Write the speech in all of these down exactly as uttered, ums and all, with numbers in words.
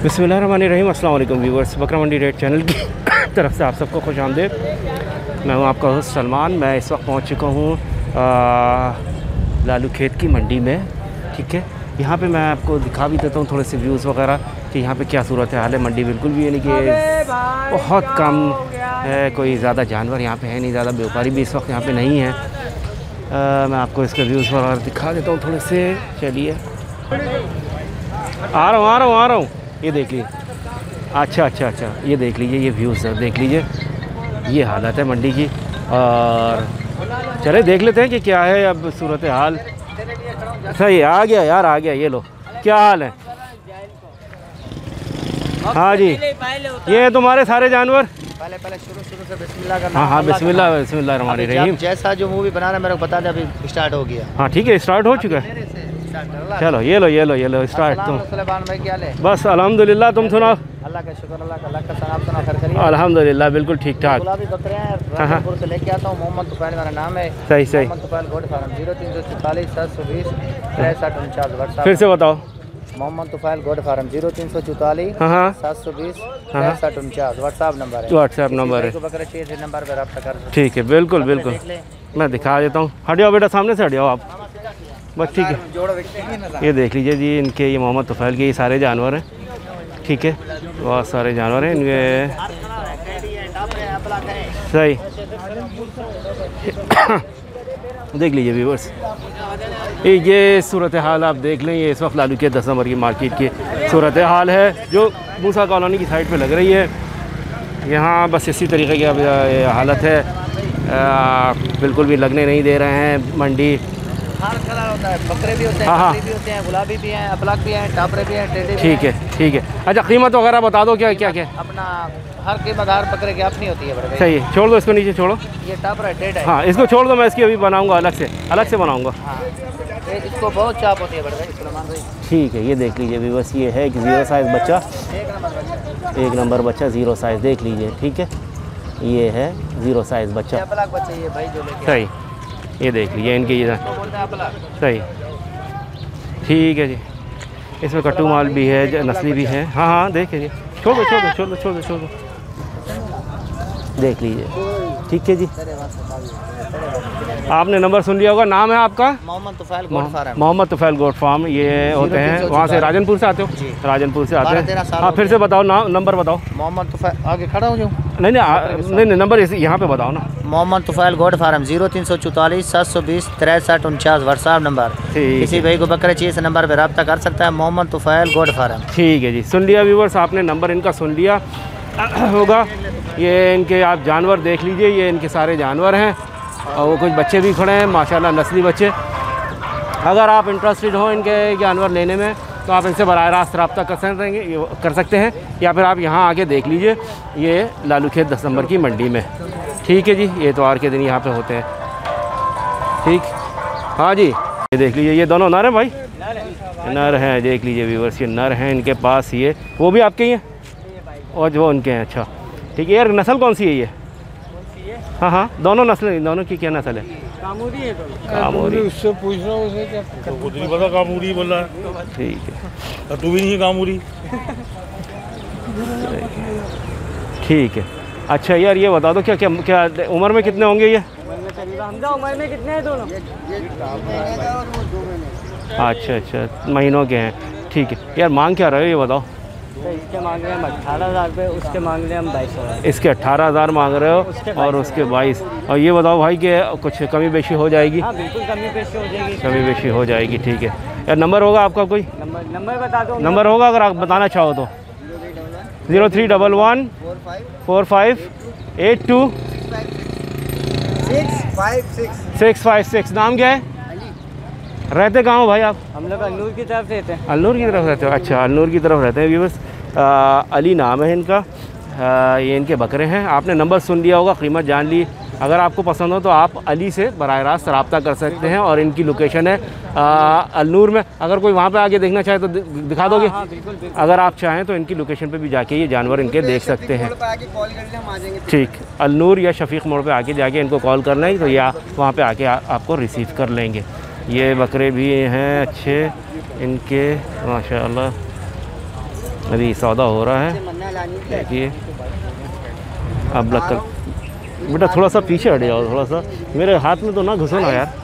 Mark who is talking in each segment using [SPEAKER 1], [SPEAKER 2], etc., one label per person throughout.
[SPEAKER 1] बिस्मिल्लाहिर्रहमानिर्रहीम। अस्सलाम वालेकुम व्यूवर्स, बकरा मंडी रेट चैनल की तरफ से आप सबको खुश आमदीद। मैं हूं आपका होस्ट सलमान। मैं इस वक्त पहुंच चुका हूं लालू खेत की मंडी में। ठीक है, यहाँ पे मैं आपको दिखा भी देता हूँ थोड़े से व्यूज़ वगैरह कि यहाँ पे क्या सूरत हाल है। मंडी बिल्कुल भी यानी कि बहुत कम है, कोई ज़्यादा जानवर यहाँ पे है नहीं, ज़्यादा व्यापारी भी इस वक्त यहाँ पे नहीं है। आ, मैं आपको इसके व्यूज़ वगैरह दिखा देता हूँ थोड़े से। चलिए, आ रहा हूँ आ रहा हूँ आ रहा हूँ ये देख लीजिए। अच्छा अच्छा अच्छा ये देख लीजिए, ये व्यूज़ देख लीजिए, ये हालत है मंडी की। और चले देख लेते हैं कि क्या है अब सूरत हाल। सही आ गया यार, आ गया। ये लो, क्या हाल है? हाँ जी, ये तुम्हारे सारे जानवर
[SPEAKER 2] पहले पहले शुरू शुरू से बिस्मिल्लाह करना।
[SPEAKER 1] हाँ हाँ बिस्मिल्लाह बिस्मिल्लाह रहमान रहीम।
[SPEAKER 2] जैसा जो मूवी बना रहा है मेरे को बता दे, अभी स्टार्ट हो गया।
[SPEAKER 1] हाँ ठीक है, स्टार्ट हो चुका है। चलो ये लो ये लो ये लो स्टार्ट। तुम
[SPEAKER 2] भाई क्या ले?
[SPEAKER 1] बस अल्हम्दुलिल्लाह, तुम सुनाओ।
[SPEAKER 2] अल्लाह का शुक्र, अल्लाह का लाख का सलाम सुना कर करिए।
[SPEAKER 1] अल्हम्दुलिल्लाह बिल्कुल ठीक ठाक।
[SPEAKER 2] गुलाबी बकरे हैं, राजपुर से लेके आता हूँ। मोहम्मद तुफैल मेरा नाम है।
[SPEAKER 1] सही सही।
[SPEAKER 2] मोहम्मद तुफैल गोड फार्म जीरो तीन सौ चौतालीस सात सौ बीस तिरसठ उनचास।
[SPEAKER 1] फिर से बताओ।
[SPEAKER 2] मोहम्मद तुफैल गोड फार्म जीरो तीन सौ चौतालीस
[SPEAKER 1] हाँ हाँ
[SPEAKER 2] सात सौ बीस तिरसठ उनचास व्हाट्सएप नंबर है।
[SPEAKER 1] व्हाट्सएप नंबर है।
[SPEAKER 2] बकरे चाहिए नंबर पर रब्ता कर।
[SPEAKER 1] ठीक है, बिल्कुल बिल्कुल मैं दिखा देता हूँ। हट जाओ बेटा, सामने से हट जाओ आप, बस ठीक है। ये देख लीजिए जी, इनके ये मोहम्मद तुफैल के ये सारे जानवर हैं। ठीक है, बहुत सारे जानवर हैं इनके। सही देख लीजिए व्यूअर्स, ये सूरत हाल आप देख लें। ये इस वक्त लालू के दस नंबर की मार्केट की सूरत हाल है जो मूसा कॉलोनी की साइड पे लग रही है। यहाँ बस इसी तरीके की अब हालत है, आ, बिल्कुल भी लगने नहीं दे रहे हैं मंडी।
[SPEAKER 2] हर कलर होता है, बकरे भी होते हैं,
[SPEAKER 1] हाँ हाँ
[SPEAKER 2] भी होते हैं, गुलाबी भी हैं, अबलक भी हैं, टापरे भी हैं, टेढ़े भी।
[SPEAKER 1] ठीक है ठीक है। अच्छा, कीमत वगैरह बता दो, क्या क्या क्या?
[SPEAKER 2] अपना हर कीमत हर बकरे की अपनी होती है। बड़े
[SPEAKER 1] सही है, छोड़ दो इसको, नीचे छोड़ो।
[SPEAKER 2] ये टापरा है, टेढ़ा है।
[SPEAKER 1] हाँ इसको छोड़ दो, मैं इसकी अभी बनाऊंगा, अलग से अलग से बनाऊंगा।
[SPEAKER 2] हाँ, ये इसको बहुत चाप होती है बड़े भाई सलमान भाई।
[SPEAKER 1] ठीक है, ये देख लीजिए भी, बस ये है कि ज़ीरो साइज़ बच्चा,
[SPEAKER 2] एक नंबर बच्चा,
[SPEAKER 1] एक नंबर बच्चा ज़ीरो साइज़ देख लीजिए। ठीक है, ये है ज़ीरो साइज़ बच्चा।
[SPEAKER 2] अबलक बच्चे ये भाई जो लेके
[SPEAKER 1] सही, ये देख लीजिए इनके, ये
[SPEAKER 2] बोलते हैं अबलक।
[SPEAKER 1] सही। ठीक है जी, इसमें कट्टू माल भी है, नस्ली भी है। हाँ हाँ देख लीजिए, छोड़ दो छोड़ दो छोड़ दो छोड़ दो छोड़ दो देख लीजिए। ठीक है जी, आपने नंबर सुन लिया होगा। नाम है आपका?
[SPEAKER 2] Mohammad Tufail goat farm.
[SPEAKER 1] Mohammad Tufail goat farm. ये होते हैं वहाँ से, राजनपुर से आते हो? राजनपुर से आते हैं। हाँ फिर से बताओ ना, नंबर बताओ।
[SPEAKER 2] मोहम्मद तुफैल आगे खड़ा हो जाऊँ?
[SPEAKER 1] नहीं नहीं नहीं नहीं नंबर यहाँ पे बताओ ना।
[SPEAKER 2] मोहम्मद तुफैल गोड फार्म जीरो तीन सौ चौतालीस सात सौ बीस तिरसठ उनचास व्हाट्सएप नंबर। किसी भाई को बकरे चाहिए इस नंबर पर रब्ता कर सकता है। मोहम्मद तुफैल गोड फार्म।
[SPEAKER 1] ठीक है जी, सुन लिया व्यूवर्स, आपने नंबर इनका सुन लिया होगा। ये इनके आप जानवर देख लीजिए, ये इनके सारे जानवर हैं और वो कुछ बच्चे भी खड़े हैं माशाल्लाह, नस्ली बच्चे। अगर आप इंटरेस्टेड हो इनके जानवर लेने में तो आप इनसे बराह रास्त रब्ता कर सकेंगे कर सकते हैं, या फिर आप यहाँ आके देख लीजिए। ये लालू खेत दस नंबर की मंडी में। ठीक है जी, ये इतवार के दिन यहाँ पे होते हैं। ठीक, हाँ जी, ये देख लीजिए, ये दोनों नर हैं भाई, नर हैं। देख लीजिए व्यूअर्स, ये नर हैं इनके पास। ये वो भी आपके ही हैं और जो उनके हैं। अच्छा ठीक है, यार नस्ल कौन सी है ये? हाँ हाँ दोनों नस्लें, दोनों की क्या नस्ल है?
[SPEAKER 3] कामूरी है तो
[SPEAKER 1] कामूरी।
[SPEAKER 3] उससे पूछ रहा हूँ उसे क्या
[SPEAKER 4] तो खुद नहीं पता कामूरी बोल रहा है।
[SPEAKER 1] ठीक है,
[SPEAKER 4] तो तू भी नहीं है कामूरी।
[SPEAKER 1] ठीक है। अच्छा यार ये बता दो, क्या क्या क्या उम्र में कितने होंगे ये?
[SPEAKER 3] हमदा उम्र में कितने हैं दोनों?
[SPEAKER 1] अच्छा अच्छा, महीनों के हैं। ठीक है यार, मांग क्या रहे हो ये बताओ?
[SPEAKER 3] तो इसके मांग रहे हैं हम अठारह हज़ार रुपये, उसके मांग रहे हैं हम बाईस हज़ार।
[SPEAKER 1] इसके अट्ठारह हज़ार मांग रहे हो और उसके बाईस। और ये बताओ भाई कि कुछ कमी बेशी हो जाएगी?
[SPEAKER 3] हाँ बिल्कुल कमी पेशी हो जाएगी।
[SPEAKER 1] कमी बेशी हो जाएगी। ठीक है यार, नंबर होगा आपका कोई?
[SPEAKER 3] नंबर नंबर बता दो।
[SPEAKER 1] नंबर होगा अगर आप बताना चाहो तो? Zero three double one four five eight two six five six. नाम क्या है? रहते कहाँ हो भाई आप?
[SPEAKER 3] हम लोग अल्लूर की तरफ रहते हैं।
[SPEAKER 1] अल्लूर की तरफ रहते हो? अच्छा, अल्लूर की तरफ रहते हैं व्यूअर्स। अली नाम है इनका। आ, ये इनके बकरे हैं। आपने नंबर सुन लिया होगा, कीमत जान ली। अगर आपको पसंद हो तो आप अली से बराह रास्त रब्ता कर सकते हैं। और इनकी लोकेशन है अल्लूर में। अगर कोई वहाँ पे आके देखना चाहे तो दिखा दोगे?
[SPEAKER 3] हाँ, बिल्कुल, बिल्कुल।
[SPEAKER 1] अगर आप चाहें तो इनकी लोकेशन पे भी जाके ये जानवर इनके देख सकते हैं। ठीक, अल्लूर या शफीक मोड़ पे आके जाके इनको कॉल करना है तो या वहाँ पे आके आ, आपको रिसीव कर लेंगे। ये बकरे भी हैं अच्छे इनके माशाल्लाह। अभी सौदा हो रहा है। देखिए अब लग कर बेटा थोड़ा सा पीछे हट जाओ, थोड़ा सा मेरे हाथ में तो ना घुसो ना यार।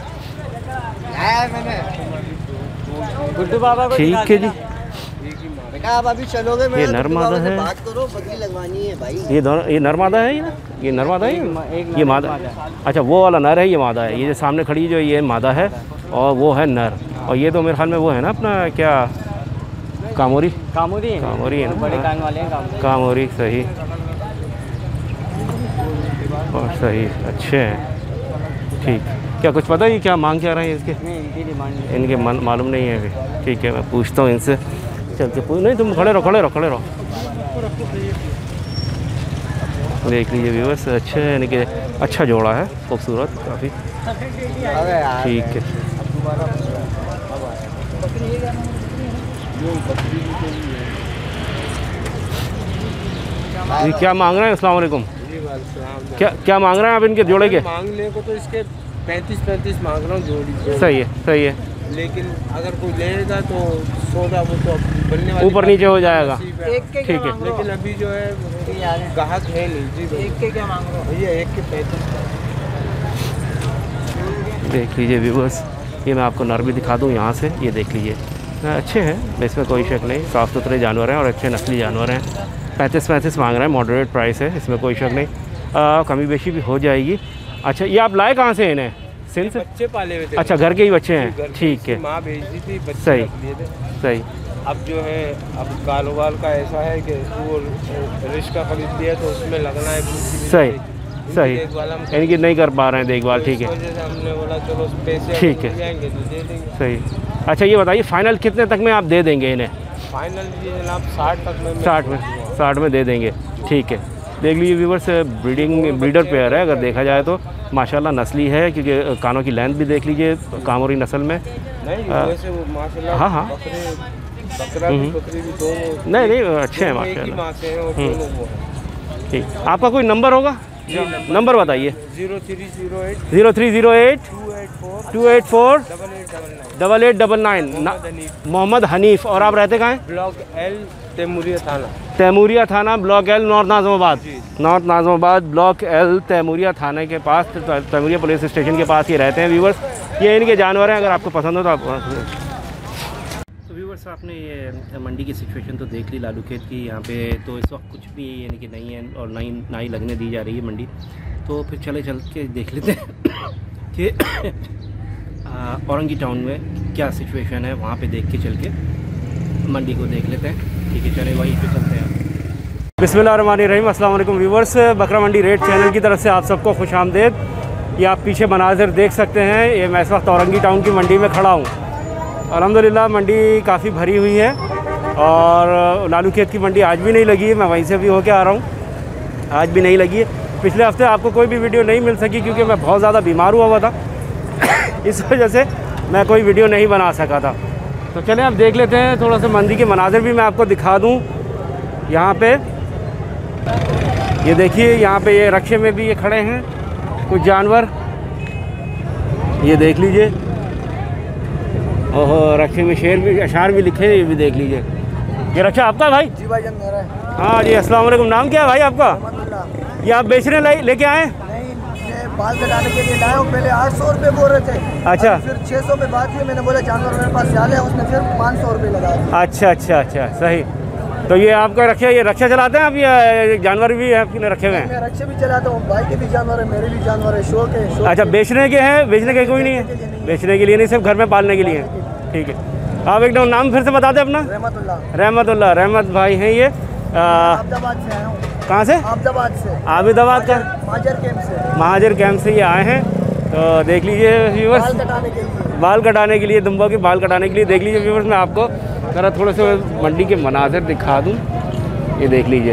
[SPEAKER 3] गुड्डू बाबा को
[SPEAKER 1] ठीक है जी।
[SPEAKER 2] आप अभी चलोगे
[SPEAKER 1] ये नरमादा है,
[SPEAKER 2] बात करो, बकरी लगवानी है भाई।
[SPEAKER 1] ये दोनों ये नरमादा है, ये ये नरमादा है,
[SPEAKER 3] एक
[SPEAKER 1] ये मादा। अच्छा वो वाला नर है, ये मादा है। ये जो सामने खड़ी जो ये मादा है और वो है नर। और ये तो मेरे ख्याल में वो है ना अपना क्या कामोरी
[SPEAKER 3] कामोरी है,
[SPEAKER 1] कामोरी है ना,
[SPEAKER 3] बड़े कान वाले हैं कामोरी।
[SPEAKER 1] कामोरी सही और सही अच्छे हैं। ठीक, क्या कुछ पता है क्या मांग क्या रहे हैं इसके?
[SPEAKER 3] नहीं इनकी डिमांड नहीं।
[SPEAKER 1] इनके मन मालूम नहीं है अभी। ठीक है मैं पूछता हूँ इनसे, चल के पूछ। नहीं तुम खड़े रहो खड़े रहो खड़े रहो। देख लीजिए व्यूअर्स, अच्छे यानी कि अच्छा जोड़ा है, खूबसूरत काफ़ी। ठीक है जी। क्या मांग रहे हैं? अस्सलाम वालेकुम। क्या क्या मांग रहे हैं आप इनके जोड़े के?
[SPEAKER 5] मांगने को तो इसके पैंतीस पैंतीस मांग रहा हूँ जोड़ी।
[SPEAKER 1] सही है सही है,
[SPEAKER 5] लेकिन अगर कोई लेगा तो सौदा वो तो बनने वाली
[SPEAKER 1] ऊपर नीचे हो जाएगा।
[SPEAKER 5] ठीक
[SPEAKER 1] ठीक है
[SPEAKER 5] लेकिन अभी जो है ग्राहक है नहीं जी। एक के क्या मांग रहे हो भैया? एक के पैंतीस।
[SPEAKER 1] देख लीजिए व्यूअर्स, ये मैं आपको नर भी दिखा दूँ यहाँ से। ये देख लीजिए अच्छे हैं, इसमें कोई शक नहीं, साफ़ सुथरे जानवर हैं और अच्छे नस्ली जानवर हैं। पैंतीस पैंतीस मांग रहे हैं, मॉडरेट प्राइस है, इसमें कोई शक नहीं। आ, कमी बेशी भी हो जाएगी। अच्छा ये आप लाए कहाँ से इन्हें? सिंध से?
[SPEAKER 5] बच्चे पाले हुए थे।
[SPEAKER 1] अच्छा घर के ही बच्चे हैं,
[SPEAKER 5] घर
[SPEAKER 1] ठीक
[SPEAKER 5] की
[SPEAKER 1] है
[SPEAKER 5] माँ भेज दी थी, बच्चे
[SPEAKER 1] सही
[SPEAKER 5] रख लिए थे।
[SPEAKER 1] सही।
[SPEAKER 5] अब जो है अब कारोबार का ऐसा है कि वो रिश्का खरीद लिया तो उसमें लगना है।
[SPEAKER 1] सही सही, इनकी नहीं कर पा रहे हैं देखभाल। ठीक है
[SPEAKER 5] हमने बोला चलो पैसे
[SPEAKER 1] ठीक है
[SPEAKER 5] जाएंगे तो दे देंगे।
[SPEAKER 1] सही। अच्छा ये बताइए फाइनल कितने तक में आप दे देंगे इन्हें?
[SPEAKER 5] फाइनल ये जनाब साठ तक में
[SPEAKER 1] साठ में साठ में दे देंगे। ठीक है देख लीजिए व्यूवर्स, ब्रीडिंग ब्रीडर पेयर है अगर देखा जाए तो माशाल्लाह नस्ली है, क्योंकि कानों की लेंथ भी देख लीजिए कामोरी नस्ल में।
[SPEAKER 5] नहीं वैसे वो माशाल्लाह
[SPEAKER 1] हाँ हाँ
[SPEAKER 5] बकरे बकरा भी बकरी भी दोनों
[SPEAKER 1] नहीं नहीं अच्छे हैं माशाल्लाह। ठीक, आपका कोई नंबर होगा? नंबर बताइए।
[SPEAKER 5] Zero three zero eight
[SPEAKER 1] zero three zero eight
[SPEAKER 5] two eight four
[SPEAKER 1] two eight four
[SPEAKER 5] double eight double nine
[SPEAKER 1] double eight double nine. Mohammad Hanif. और आप रहते कहाँ हैं?
[SPEAKER 5] ब्लॉक एल तैमूरिया थाना।
[SPEAKER 1] तैमूरिया थाना block L, north Nazimabad. North Nazimabad block L Taimuria थाने के पास, तैमूरिया पुलिस स्टेशन के पास ये रहते हैं व्यूवर्स। ये इनके जानवर हैं, अगर आपको पसंद हो तो आप। तो व्यूवर्स आपने ये मंडी की सिचुएशन तो देख ली लालू खेत की। यहाँ पे तो इस वक्त कुछ भी यानी कि नहीं है और ना ही ना ही लगने दी जा रही है मंडी। तो फिर चले चल के देख लेते हैं कि औरंगी टाउन में क्या सिचुएशन है, वहाँ पे देख के चल के मंडी को देख लेते हैं। ठीक है चले वहीं पे चलते हैं। बिस्मिल्लाहिर्रहमानिर्रहीम, अस्सलाम वालेकुम व्यूवर्स, बकरा मंडी रेट चैनल की तरफ से आप सबको खुश आमदेद। ये आप पीछे मनाजिर देख सकते हैं। ये मैं इस वक्त औरंगी टाउन की मंडी में खड़ा हूँ। अल्हम्दुलिल्लाह मंडी काफ़ी भरी हुई है और लालू खेत की मंडी आज भी नहीं लगी है। मैं वहीं से भी होके आ रहा हूँ, आज भी नहीं लगी है। पिछले हफ्ते आपको कोई भी वीडियो नहीं मिल सकी क्योंकि मैं बहुत ज़्यादा बीमार हुआ हुआ था इस वजह से मैं कोई वीडियो नहीं बना सका था। तो चलें अब देख लेते हैं थोड़ा सा मंडी के मनाजिर भी मैं आपको दिखा दूँ। यहाँ पे ये देखिए, यहाँ पे ये रक्षे में भी ये खड़े हैं कुछ जानवर, ये देख लीजिए। ओहो रक्षे में शेर भी अशार भी लिखे हैं, ये भी देख लीजिए। ये रक्षा आपका है भाई?
[SPEAKER 2] जी भाई जान मेरा है।
[SPEAKER 1] हाँ जी अस्सलाम वालेकुम। नाम क्या है भाई आपका? ये आप बेचने ले लेके आए?
[SPEAKER 2] नहीं, ये बाल कटाने के लिए लाया हूँ। पहले आठ सौ रुपये बोल रहे थे।
[SPEAKER 1] अच्छा।
[SPEAKER 2] फिर छः सौ पे बात की, मैंने बोला जानवर मेरे पास ज्यादा है, उसने फिर पाँच सौ रुपये लगा दिए।
[SPEAKER 1] अच्छा अच्छा अच्छा सही। तो ये आपका रक्षा, ये रक्षा चलाते हैं आप या जानवर भी आपने रखे हुए हैं?
[SPEAKER 2] मैं रक्षा भी चलाता हूँ, भाई के भी जानवर है, मेरे भी जानवर है, शौक है। शौक
[SPEAKER 1] अच्छा बेचने के हैं? बेचने के कोई नहीं है? बेचने के लिए नहीं, सिर्फ घर में पालने के लिए है। ठीक है आप एकदम नाम फिर से बता दें अपना।
[SPEAKER 2] रहमतुल्लाह।
[SPEAKER 1] रहमतुल्लाह, रहमत भाई हैं ये।
[SPEAKER 2] आबिदाबाद से आया हूँ।
[SPEAKER 1] कहाँ से?
[SPEAKER 2] आबिदाबाद से।
[SPEAKER 1] आबिदाबाद का
[SPEAKER 2] महाजर कैंप से।
[SPEAKER 1] महाजर कैंप से ये आए हैं। तो देख लीजिए व्यूवर्स,
[SPEAKER 2] बाल कटाने के लिए
[SPEAKER 1] बाल कटाने के लिए दुम्बा के बाल कटाने के लिए। देख लीजिए व्यूवर्स, मैं आपको ज़रा थोड़े से मंडी के मनाजिर दिखा दूँ। ये देख लीजिए,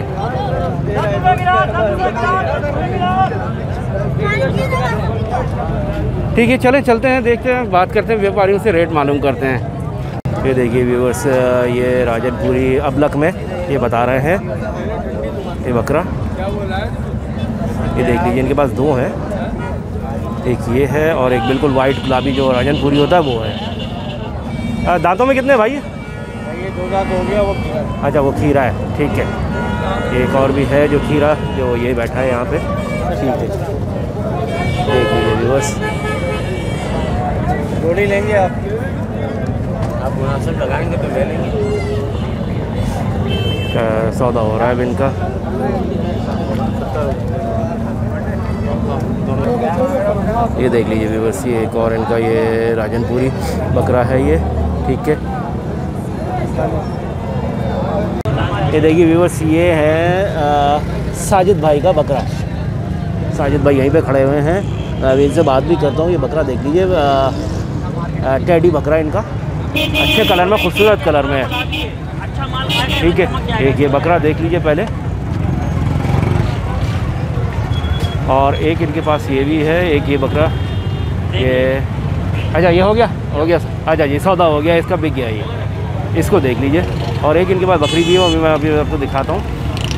[SPEAKER 1] ठीक है चले चलते हैं, देखते हैं, बात करते हैं व्यापारियों से, रेट मालूम करते हैं। ये देखिए व्यूवर्स, ये राजनपुरी अबलक में ये बता रहे हैं ये बकरा। ये देख लीजिए, इनके पास दो हैं, एक ये है और एक बिल्कुल वाइट गुलाबी जो राजनपुरी होता है वो है। दांतों में कितने भाई?
[SPEAKER 5] ये दो दांत हो गया वो खीरा है।
[SPEAKER 1] अच्छा वो खीरा है, ठीक है। एक और भी है जो खीरा, जो ये बैठा है यहाँ पे, ठीक है। देख लीजिए व्यूअर्स,
[SPEAKER 5] जोड़ी लेंगे आप आप मुनासिब लगाएंगे तो ले लेंगे।
[SPEAKER 1] सौदा हो रहा है इनका। ये देख लीजिए व्यूअर्स, ये एक और इनका ये राजनपुरी बकरा है ये, ठीक है। ये देखिए व्यूअर्स, ये है आ, साजिद भाई का बकरा। साजिद भाई यहीं पे खड़े हुए हैं, अभी इनसे बात भी करता हूँ। ये बकरा देख लीजिए, टेडी बकरा इनका, अच्छे कलर में, खूबसूरत कलर में है, ठीक है। एक ये बकरा देख लीजिए पहले, और एक इनके पास ये भी है, एक ये बकरा, ये अच्छा ये हो गया हो गया अच्छा जी, सौदा हो गया, इसका बिक गया ये, इसको देख लीजिए। और एक इनके पास बकरी भी है, अभी मैं अभी आपको दिखाता हूँ,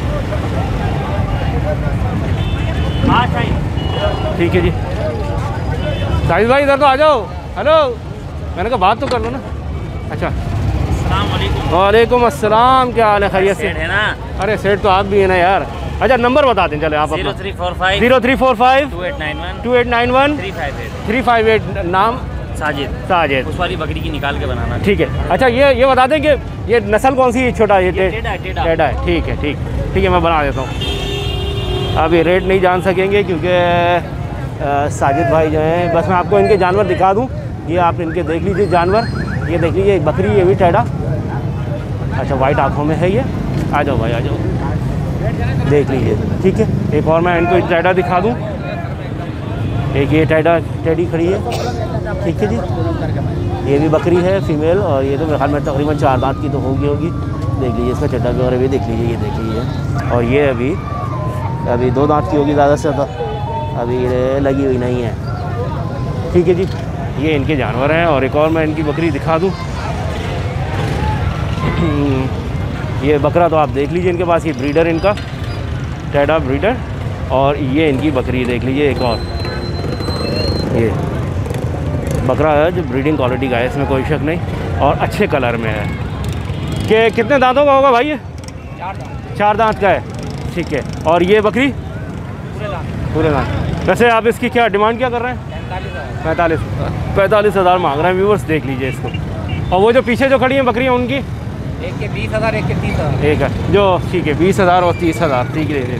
[SPEAKER 1] ठीक है जी। साहिद भाई इधर तो आ जाओ, हेलो, मैंने कहा बात तो कर लो ना। अच्छा वालेकुम अस्सलाम, क्या हाल है, खैरियत से
[SPEAKER 3] है ना?
[SPEAKER 1] अरे सेठ तो आप भी है ना यार। अच्छा नंबर बता दें चले आप अपना।
[SPEAKER 3] Three four five
[SPEAKER 1] zero three four five
[SPEAKER 3] two eight nine one
[SPEAKER 1] two eight nine one
[SPEAKER 3] three five eight
[SPEAKER 1] three five eight नाम
[SPEAKER 3] साजिद।
[SPEAKER 1] साजिद,
[SPEAKER 3] उस वाली बकरी की निकाल के बनाना।
[SPEAKER 1] ठीक है। अच्छा ये ये बता दें कि ये नस्ल कौन सी है, छोटा ये टे-
[SPEAKER 3] टेढ़ा टेढ़ा
[SPEAKER 1] टेढ़ा है, ठीक है, ठीक ठीक है, मैं बना देता हूँ। अब ये रेट नहीं जान सकेंगे क्योंकि अ, साजिद भाई जो हैं, बस मैं आपको इनके जानवर दिखा दूँ। ये आप इनके देख लीजिए जानवर, ये देख लीजिए एक बकरी, ये भी टेढ़ा, अच्छा वाइट आँखों में है ये। आ जाओ भाई आ जाओ, देख लीजिए, ठीक है। एक और मैं इनको टेढ़ा दिखा दूँ, एक ये टेढ़ा टेढ़ी खड़ी है, ठीक है जी। ये भी बकरी है फीमेल, और ये तो मेरे ख्याल में तकरीबन चार दांत की तो होगी होगी देख लीजिए, इसका चड्डा वगैरह भी देख लीजिए, ये देख लीजिए। और ये अभी अभी दो दांत की होगी ज़्यादा से ज़्यादा, अभी ये लगी हुई नहीं है, ठीक है जी। ये इनके जानवर हैं। और एक और मैं इनकी बकरी दिखा दूँ, ये बकरा तो आप देख लीजिए इनके पास, ये ब्रीडर इनका टेढ़ा ब्रीडर, और ये इनकी बकरी देख लीजिए एक और, ये बकरा है जो ब्रीडिंग क्वालिटी का है, इसमें कोई शक नहीं, और अच्छे कलर में है। कि कितने दांतों का होगा भाई ये?
[SPEAKER 5] चार दांत
[SPEAKER 1] चार दांत का है, ठीक है। और ये बकरी
[SPEAKER 5] पूरे दांत
[SPEAKER 1] पूरे दांत। वैसे आप इसकी क्या डिमांड क्या कर रहे हैं?
[SPEAKER 5] पैंतालीस हज़ार
[SPEAKER 1] पैंतालीस पैंतालीस हज़ार मांग रहे हैं व्यूवर्स, देख लीजिए इसको। और वो जो पीछे जो खड़ी हैं बकरियाँ उनकी
[SPEAKER 5] एक के बीस हज़ार एक के तीस हज़ार
[SPEAKER 1] एक है जो, ठीक है, बीस हज़ार और तीस हज़ार, ठीक है।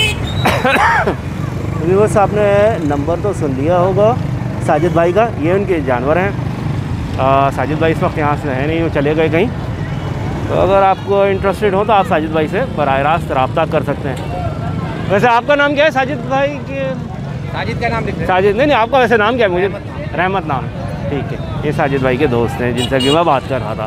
[SPEAKER 1] व्यूवर्स आपने नंबर तो सुन लिया होगा साजिद भाई का, ये उनके जानवर हैं। आ, साजिद भाई इस वक्त यहाँ से है नहीं, वो चले गए कहीं। तो अगर आपको इंटरेस्टेड हो तो आप साजिद भाई से बराह रास्त रब्ता कर सकते हैं। वैसे आपका नाम क्या है साजिद भाई के?
[SPEAKER 5] साजिद का नाम लिख रहे हैं।
[SPEAKER 1] साजिद नहीं नहीं आपका वैसे नाम क्या है? मुझे रहमत नाम, ठीक है। ये साजिद भाई के दोस्त हैं जिनसे भी मैं बात कर रहा था।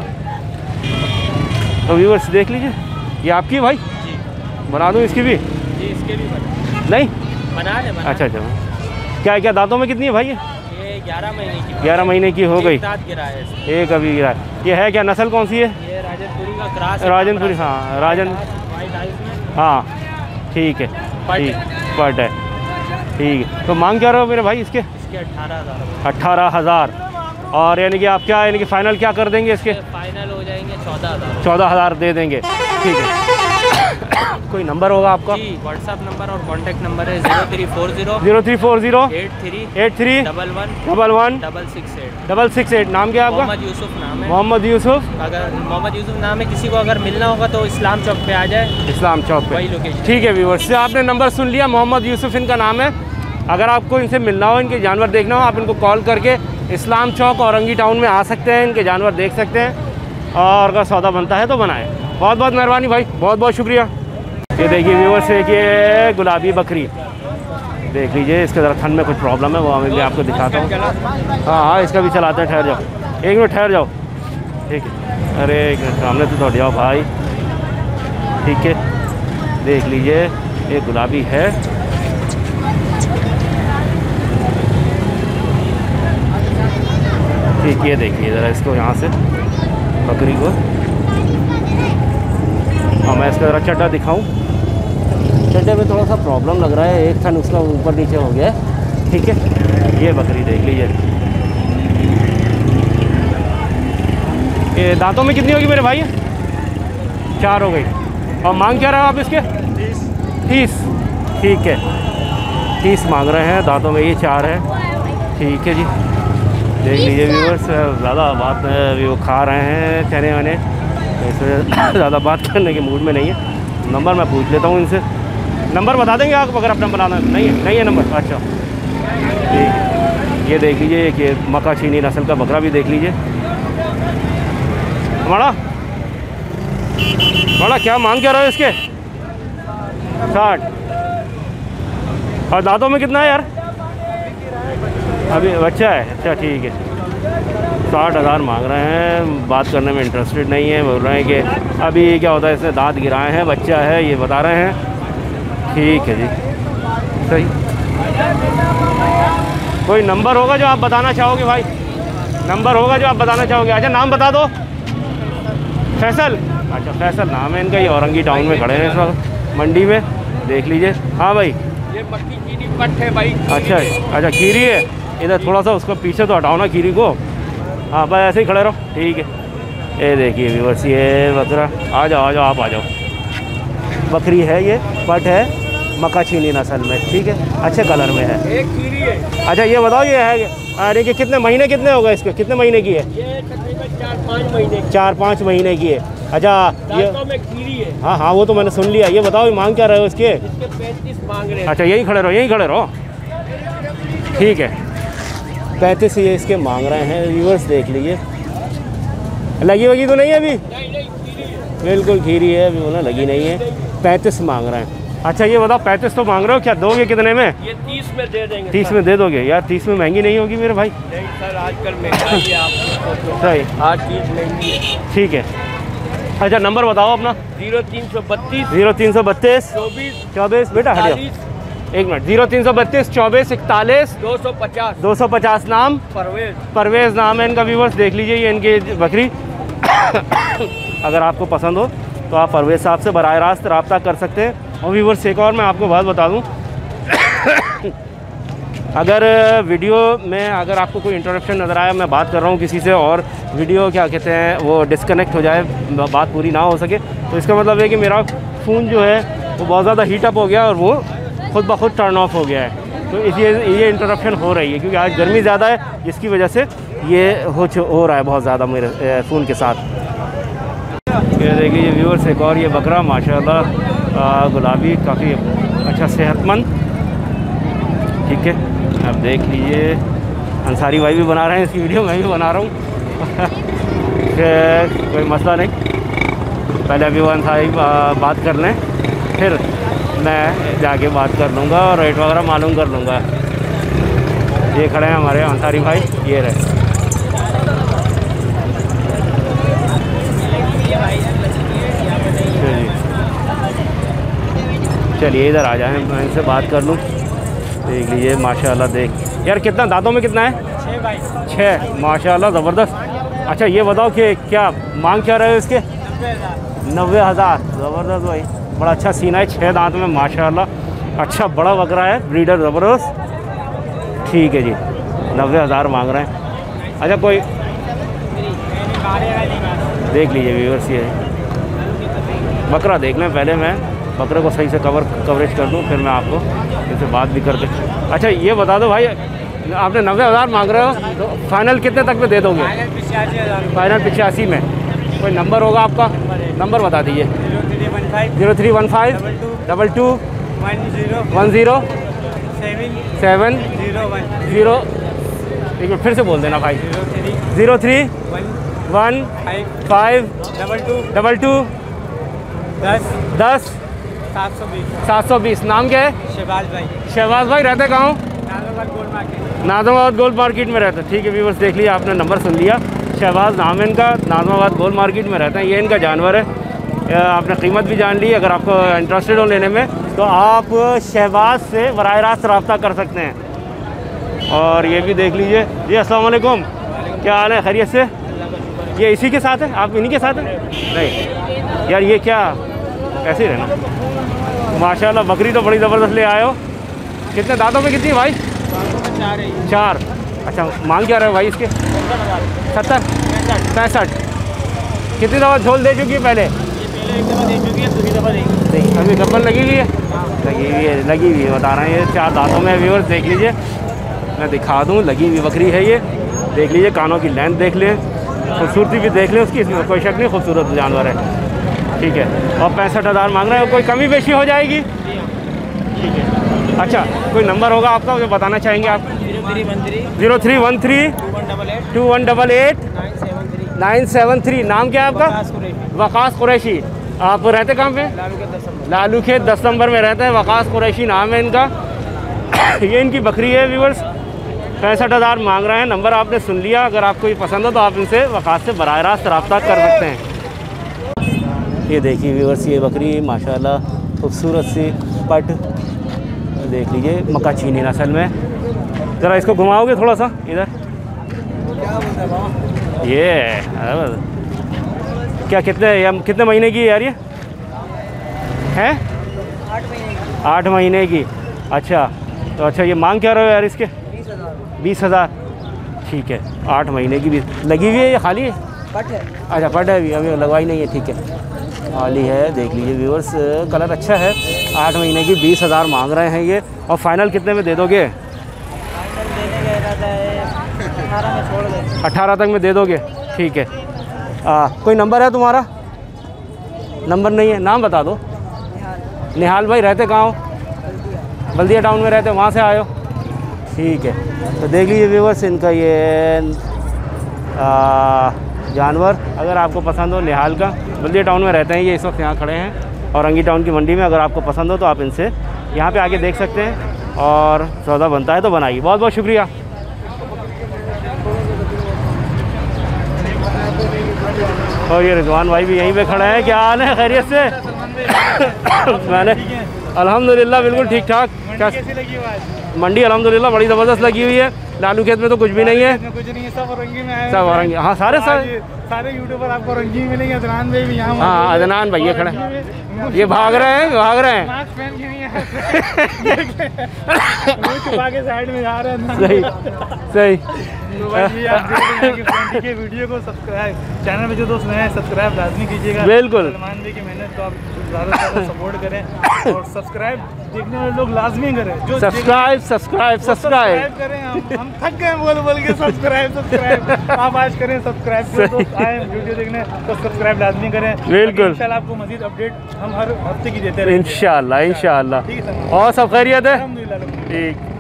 [SPEAKER 1] तो व्यूवर्स देख लीजिए, ये आपकी भाई
[SPEAKER 3] जी
[SPEAKER 1] बना दूँ इसकी भी?
[SPEAKER 3] जी इसके भी बना
[SPEAKER 1] नहीं
[SPEAKER 3] बना ले बना।
[SPEAKER 1] अच्छा अच्छा, क्या क्या दांतों में कितनी है भाई? ये
[SPEAKER 3] ये ग्यारह महीने की
[SPEAKER 1] ग्यारह महीने की हो गई,
[SPEAKER 3] एक दांत गिरा है इसमें।
[SPEAKER 1] एक अभी गिरा है। ये है क्या, नस्ल कौन सी है?
[SPEAKER 3] ये राजनपुरी का क्रॉस है।
[SPEAKER 1] राजनपुरी, हाँ राजन,
[SPEAKER 3] वाइट आइज में
[SPEAKER 1] हाँ ठीक है,
[SPEAKER 3] पट
[SPEAKER 1] ठीक पट है, ठीक है। तो मांग क्या रहे हो मेरे भाई इसके?
[SPEAKER 3] इसके अट्ठारह हज़ार
[SPEAKER 1] अट्ठारह हज़ार। और यानी कि आप क्या, यानी कि फ़ाइनल क्या कर देंगे इसके?
[SPEAKER 3] फाइनल हो जाएंगे चौदह हज़ार
[SPEAKER 1] चौदह हज़ार दे देंगे, ठीक है। कोई नंबर होगा आपका?
[SPEAKER 3] जी व्हाट्सअप नंबर और कॉन्टैक्ट नंबर है zero three four zero
[SPEAKER 1] zero three four zero
[SPEAKER 3] eight three
[SPEAKER 1] eight three
[SPEAKER 3] double one
[SPEAKER 1] double one
[SPEAKER 3] double six eight.
[SPEAKER 1] Double six eight. नाम क्या है आपका?
[SPEAKER 3] मोहम्मद यूसुफ नाम है।
[SPEAKER 1] मोहम्मद यूसुफ।
[SPEAKER 3] अगर मोहम्मद यूसुफ नाम है, किसी को अगर मिलना होगा तो इस्लाम चौक पे आ जाए,
[SPEAKER 1] इस्लाम चौक पे,
[SPEAKER 3] वही लोकेशन।
[SPEAKER 1] ठीक है व्यूअर्स, से आपने नंबर सुन लिया, मोहम्मद यूसुफ इनका नाम है। अगर आपको इनसे मिलना हो, इनके जानवर देखना हो, आप इनको कॉल करके इस्लाम चौक औरंगी टाउन में आ सकते हैं, इनके जानवर देख सकते हैं, और अगर सौदा बनता है तो बनाएं। बहुत बहुत मेहरबानी भाई, बहुत बहुत शुक्रिया। ये देखिए व्यूअर्स, एक ये गुलाबी बकरी देख लीजिए, इसके ज़रा थन में कुछ प्रॉब्लम है, वो मैं भी आपको दिखाता हूँ। हाँ हाँ इसका भी चलाते हैं, ठहर जाओ एक मिनट, ठहर जाओ, ठीक है। अरे एक मिनट सामने तो दौड़ जाओ भाई, ठीक है। देख लीजिए ये गुलाबी है, ठीक। ये देखिए ज़रा इसको यहाँ से, बकरी को, और मैं इसका ज़रा चड्डा दिखाऊं। चड्डे में थोड़ा सा प्रॉब्लम लग रहा है, एक थन उसका ऊपर नीचे हो गया है, ठीक है। ये बकरी देख लीजिए, ये दांतों में कितनी होगी मेरे भाई? चार हो गई। और मांग क्या रहे हो आप इसके? तीस। तीस, ठीक है, तीस मांग रहे हैं। दांतों में ये चार है, ठीक है जी। देख लीजिए व्यूअर्स, ज़्यादा बात भी वो खा रहे हैं चने वने, तो इसमें ज़्यादा बात करने के मूड में नहीं है। नंबर मैं पूछ लेता हूँ इनसे। नंबर बता देंगे आप अगर अपना बनाना नहीं है? नहीं है नंबर, अच्छा ठीक। ये देख लीजिए कि मक्का चीनी नस्ल का बकरा भी देख लीजिए। हमारा हमारा क्या मांग क्या रहा है इसके? साठ। और दांतों में कितना है यार? अभी बच्चा है, अच्छा ठीक है। साठ हज़ार मांग रहे हैं, बात करने में इंटरेस्टेड नहीं है। बोल रहे हैं कि अभी क्या होता है, इसने दांत गिराए हैं, बच्चा है, ये बता रहे हैं। ठीक है जी, सही। कोई नंबर होगा जो आप बताना चाहोगे भाई? नंबर होगा जो आप बताना चाहोगे? अच्छा नाम बता दो। फैसल, अच्छा फैसल नाम है इनका। ये औरंगी टाउन में खड़े हैं इस वक्त मंडी में, देख लीजिए। हाँ भाई,
[SPEAKER 5] ये मक्की चीनी पट है भाई।
[SPEAKER 1] अच्छा अच्छा, खीरी है। इधर थोड़ा सा उसको पीछे तो हटाओ ना खीरी को। हाँ भाई ऐसे ही खड़े रहो, ठीक है। ये देखिए व्यूअर्स, ये बकरा, आ जाओ आ जाओ, आप आ जाओ। बकरी है ये, पट है, मक्का चीनी नस्ल में, ठीक है, अच्छे कलर में है।
[SPEAKER 5] एक खीरी है।
[SPEAKER 1] अच्छा ये बताओ, ये है अरे कि कितने महीने कितने हो गए इसके? कितने महीने की है?
[SPEAKER 5] ये तकरीबन चार पाँच महीने की।
[SPEAKER 1] चार पाँच महीने की है। अच्छा ये,
[SPEAKER 5] दांतों में खीरी है।
[SPEAKER 1] हाँ हाँ वो तो मैंने सुन लिया। ये बताओ ये मांग क्या रहे हो इसके?
[SPEAKER 5] इसके पैंतीस मांग रहे हैं।
[SPEAKER 1] अच्छा यहीं खड़े रहो, यहीं खड़े रहो, ठीक है। पैंतीस ये इसके मांग रहे हैं व्यूअर्स, देख लीजिए। लगी वगी तो नहीं है अभी?
[SPEAKER 5] नहीं नहीं, खीरी है।
[SPEAKER 1] बिल्कुल खीरी है, अभी बोला लगी नहीं है। पैंतीस मांग रहे हैं। अच्छा ये बताओ, पैंतीस तो मांग रहे हो, क्या दोगे कितने में?
[SPEAKER 5] ये तीस में दे देंगे।
[SPEAKER 1] तीस में दे दोगे? यार तीस में महंगी नहीं होगी मेरे भाई?
[SPEAKER 5] नहीं सर, आजकल महंगाई है, आपको
[SPEAKER 1] सही,
[SPEAKER 5] हर चीज़ महंगी है।
[SPEAKER 1] ठीक है। अच्छा नंबर बताओ अपना।
[SPEAKER 5] जीरो तीन सौ बत्तीस
[SPEAKER 1] जीरो तीन सौ बत्तीस
[SPEAKER 5] चौबीस
[SPEAKER 1] चौबीस, बेटा हटियो एक मिनट। जीरो तीन सौ बत्तीस चौबीस इकतालीस
[SPEAKER 5] दो सौ पचास
[SPEAKER 1] दो सौ पचास। नाम?
[SPEAKER 5] परवेज।
[SPEAKER 1] परवेज़ नाम है इनका व्यूवर्स, देख लीजिए ये इनकी बकरी। अगर आपको पसंद हो तो आप परवेज़ साहब से बराह रास्त रब्ता कर सकते हैं। और व्यूवर्स एक और मैं आपको बात बता दूं, अगर वीडियो में अगर आपको कोई इंटरप्शन नज़र आया, मैं बात कर रहा हूँ किसी से और वीडियो क्या कहते हैं वो डिस्कनेक्ट हो जाए, बात पूरी ना हो सके, तो इसका मतलब है कि मेरा फ़ोन जो है वो बहुत ज़्यादा हीटअप हो गया और वो खुद ब खुद टर्न ऑफ हो गया है। तो इसलिए ये इंटरप्शन हो रही है क्योंकि आज गर्मी ज़्यादा है, जिसकी वजह से ये हो हो रहा है बहुत ज़्यादा मेरे फ़ोन के साथ। ये देखिए व्यूअर्स, एक और ये बकरा माशाल्लाह गुलाबी, काफ़ी अच्छा सेहतमंद, ठीक है। आप देख लीजिए, अंसारी भाई भी बना रहे हैं इसकी वीडियो, मैं भी बना रहा हूँ। कोई मसला नहीं, पहले अभी वो अंसारी बात कर लें, फिर मैं जाके बात कर लूँगा और रेट वगैरह मालूम कर लूँगा। ये खड़े हैं हमारे अंसारी भाई, ये रहे। चलिए इधर आ जाएं, मैं इनसे बात कर लूँ। देख लीजिए माशाल्लाह, देख यार कितना दांतों में कितना है?
[SPEAKER 3] छः भाई।
[SPEAKER 1] छः, माशाल्लाह ज़बरदस्त। अच्छा ये बताओ कि क्या मांग क्या रहे हो इसके? नब्बे हज़ार। ज़बरदस्त भाई, बड़ा अच्छा सीना है, छः दांत में माशाल्लाह, अच्छा बड़ा बकरा है, ब्रीडर ज़बरदस्त, ठीक है जी। नब्बे हज़ार मांग रहे हैं। अच्छा कोई देख लीजिए व्यूअर्स, ये बकरा देख लें पहले, मैं बकरे को सही से कवर कवरेज कर दूं, फिर मैं आपको इनसे बात भी करके। अच्छा ये बता दो भाई, आपने नब्बे हज़ार मांग रहे हो तो फाइनल कितने तक में दे दोगे?
[SPEAKER 3] पिचासी हज़ार।
[SPEAKER 1] फाइनल पिचासी में। कोई नंबर होगा आपका? नंबर बता दीजिए।
[SPEAKER 3] Zero three one five
[SPEAKER 1] zero three one five double two
[SPEAKER 3] one zero
[SPEAKER 1] one zero
[SPEAKER 3] seven
[SPEAKER 1] seven
[SPEAKER 3] zero one
[SPEAKER 1] zero. एक मिनट फिर से बोल देना भाई।
[SPEAKER 3] Zero three
[SPEAKER 1] zero three
[SPEAKER 3] one
[SPEAKER 1] one
[SPEAKER 3] five
[SPEAKER 1] five
[SPEAKER 3] double two
[SPEAKER 1] double two
[SPEAKER 3] दस
[SPEAKER 1] दस
[SPEAKER 3] सात सौ बीस।
[SPEAKER 1] सात सौ बीस। नाम क्या है?
[SPEAKER 3] शहबाज भाई,
[SPEAKER 1] शहबाज भाई, रहते कहाँ हो?
[SPEAKER 3] Nazimabad gold market.
[SPEAKER 1] Nazimabad gold market में रहते हैं, ठीक है व्यूअर्स, देख लिया आपने, नंबर सुन लिया। शहबाज नाम है इनका, नाज़माबाद गोल्ड मार्केट में रहते हैं, ये इनका जानवर है। आपने कीमत भी जान ली, अगर आपको इंटरेस्टेड हो लेने में तो आप शहबाज से बराह रास्त रब्ता कर सकते हैं। और ये भी देख लीजिए जी। अस्सलाम वालेकुम, क्या हाल है? खैरियत से? ये इसी के साथ है? आप इन्हीं के साथ हैं? नहीं यार, ये क्या ऐसे ही रहना। माशाल्लाह बकरी तो बड़ी ज़बरदस्त ले आए हो। कितने दांतों में कितनी है भाई? चार। अच्छा मांग क्या रहे हो भाई इसके? सत्तर पैंसठ। कितनी दफ़ा झोल दे चुकी है पहले?
[SPEAKER 3] पहले एक दफ़ा दे चुकी है, दूसरी दफ़ा देगी।
[SPEAKER 1] नहीं अभी गब्बन लगी हुई है, लगी हुई है, लगी हुई है, बता रहे हैं। ये चार दांतों में व्यूअर्स देख लीजिए, मैं दिखा दूँ, लगी हुई बकरी है ये। देख लीजिए, कानों की लेंथ देख लें, खूबसूरती भी देख लें उसकी, इसमें कोई शक नहीं, खूबसूरत जानवर है। ठीक है, और पैंसठ हज़ार मांग रहे हैं, कोई कमी बेशी हो जाएगी? ठीक है। अच्छा, कोई नंबर होगा आपका जो बताना चाहेंगे आप?
[SPEAKER 3] Zero three one three
[SPEAKER 1] zero three one three
[SPEAKER 3] two one double eight
[SPEAKER 1] two one double eight
[SPEAKER 3] nine seven three
[SPEAKER 1] nine seven three. नाम क्या है आपका? वकास कुरैशी। आप रहते कहाँ पे?
[SPEAKER 3] लालू के दस नंबर।
[SPEAKER 1] लालू खेत दस नंबर में रहते हैं। वकास कुरैशी नाम है इनका। ये इनकी बकरी है व्यूअर्स, पैंसठ हज़ार मांग रहे हैं। नंबर आपने सुन लिया, अगर आपको ये पसंद हो तो आप इनसे वकास से बराह रास्त रब्ता कर सकते हैं। ये देखिए व्यूअर्स, ये बकरी माशाल्लाह खूबसूरत सी पट, देख लीजिए, मक्का चीनी नस्ल में। ज़रा इसको घुमाओगे थोड़ा सा इधर? ये क्या कितने या कितने महीने की है यार ये है?
[SPEAKER 3] आठ महीने की।
[SPEAKER 1] आठ महीने की। अच्छा, तो अच्छा ये मांग क्या रहे हो यार इसके?
[SPEAKER 3] बीस हज़ार।
[SPEAKER 1] बीस हज़ार। ठीक है, आठ महीने की भी लगी हुई है, ये खाली है?
[SPEAKER 3] पट है।
[SPEAKER 1] अच्छा, पट है, अभी अभी लगवाई नहीं है। ठीक है, खाली है। देख लीजिए व्यूअर्स, कलर अच्छा है। आठ महीने की बीस हज़ार मांग रहे हैं ये। और फाइनल कितने में दे दोगे?
[SPEAKER 3] फाइनल देने का इरादा है अठारह में छोड़ दें।
[SPEAKER 1] अठारह तक में दे दोगे? ठीक है। आ, कोई नंबर है तुम्हारा? नंबर नहीं है, नाम बता दो। निहाल भाई, रहते कहाँ हो? बल्दिया टाउन में रहते, वहाँ से आए हो? ठीक है, तो देख लीजिए व्यूअर्स, इनका ये आ, जानवर अगर आपको पसंद हो, निहाल का, बल्दिया टाउन में रहते हैं ये, इस वक्त यहाँ खड़े हैं औरंगी टाउन की मंडी में। अगर आपको पसंद हो तो आप इनसे यहाँ पे आके देख सकते हैं, और सौदा बनता है तो बनाइए। बहुत बहुत शुक्रिया। और ये रिजवान भाई भी यहीं पे खड़े हैं। क्या हाल है, खैरियत से? मैंने अल्हम्दुलिल्लाह बिल्कुल ठीक ठाक। क्या मंडी अल्हम्दुलिल्लाह बड़ी ज़बरदस्त लगी हुई है। लालू खेत में तो कुछ भी नहीं है,
[SPEAKER 6] कुछ नहीं है, सब औरंगी में है।
[SPEAKER 1] सब औरंगी, हाँ सारे सारे
[SPEAKER 6] सारे यूट्यूबर आपको औरंगी में मिलेंगे। अदनान भाई भी यहाँ,
[SPEAKER 1] हाँ अदनान भैया खड़े हैं। ये भाग रहे हैं, भाग रहे हैं।
[SPEAKER 6] मास्क पहन के नहीं है, वो छुपा के साइड में जा रहे हैं।
[SPEAKER 1] सही सही।
[SPEAKER 6] तो भाई आप देख रहे हैं कि फ्रेंड के वीडियो को सब्सक्राइब, चैनल में जो दोस्त नए हैं सब्सक्राइब लाजमी कीजिएगा।
[SPEAKER 1] बिल्कुल।
[SPEAKER 6] सलमान भाई की मेहनत को आप ज़्यादा से ज़्यादा सपोर्ट करें, और सब्सक्राइब देखने वाले लोग लाजमी करें। जो
[SPEAKER 1] सब्सक्राइब सब्सक्राइब सब्सक्राइब
[SPEAKER 6] करें, हम हम थक गए बोल बोल के सब्सक्राइब सब्सक्राइब आप आज करें सब्सक्राइब। जो दोस्त आए वीडियो देखने तो सब्सक्राइब लाजमी करें।
[SPEAKER 1] बिल्कुल।
[SPEAKER 6] इंशाल्लाह आपको मजीद अपडेट हम हर हफ्ते की देते रहेंगे।
[SPEAKER 1] इंशाल्लाह इंशाल्लाह।
[SPEAKER 6] ठीक है,
[SPEAKER 1] और सब खैरियत है?
[SPEAKER 6] अल्हम्दुलिल्लाह।
[SPEAKER 1] ठीक।